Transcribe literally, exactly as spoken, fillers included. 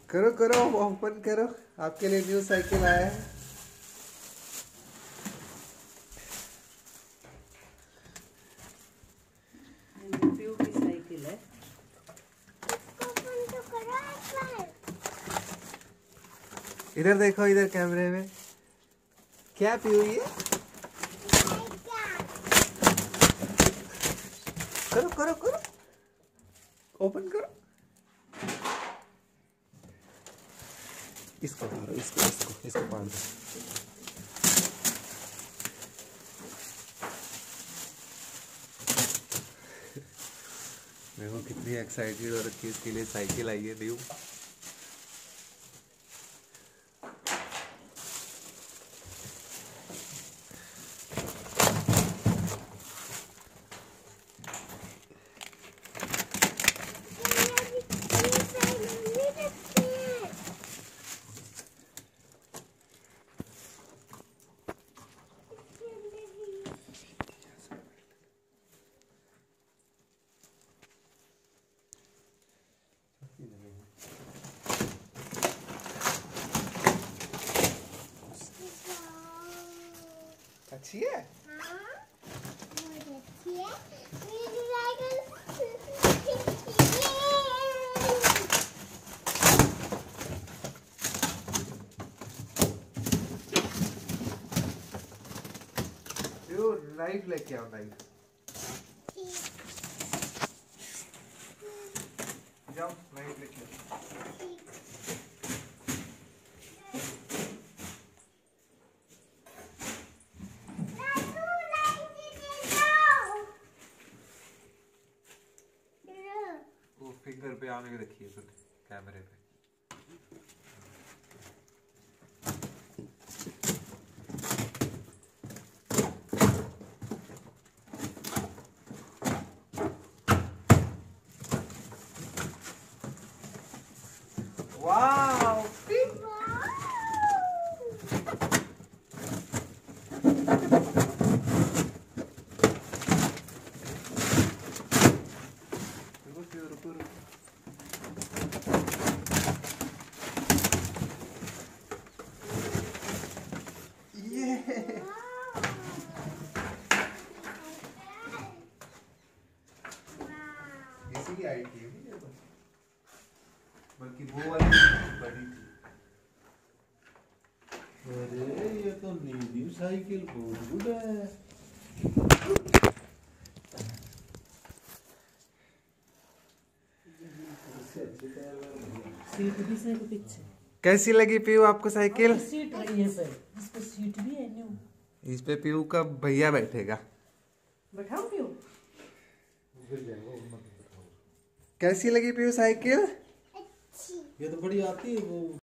करो करो ओपन करो, आपके लिए न्यू साइकिल आया है। पीहू की साइकिल है। इधर देखो, इधर कैमरे में। क्या पीहू ये? करो करो करो, ओपन करो। इसको मारो, इसको इसको इसको पाड़ दो। देखो कितनी एक्साइटेड हो रखी है, इसके लिए साइकिल आई है न्यू। अच्छी है? हाँ, बहुत अच्छी है। मेरी साइकिल यो नाइफ लेके आओ, नाइफ। जाओ नाइफ लेके आओ। फिंगर पे आने के रखिए फिर कैमरे पे। Wow pink. रुको रुको रुको। इसी की आई थी बल्कि वो वाली बड़ी थी। अरे ये तो न्यू साइकिल बहुत गुड है। सीट भी से पीछे। कैसी लगी पीहू आपको साइकिल? सीट रही है पर इस पे सीट भी है न्यू। इस पे पीहू का भैया बैठेगा। बैठाओ पीहू। कैसी लगी पीहू साइकिल? ये तो बड़ी आती है वो।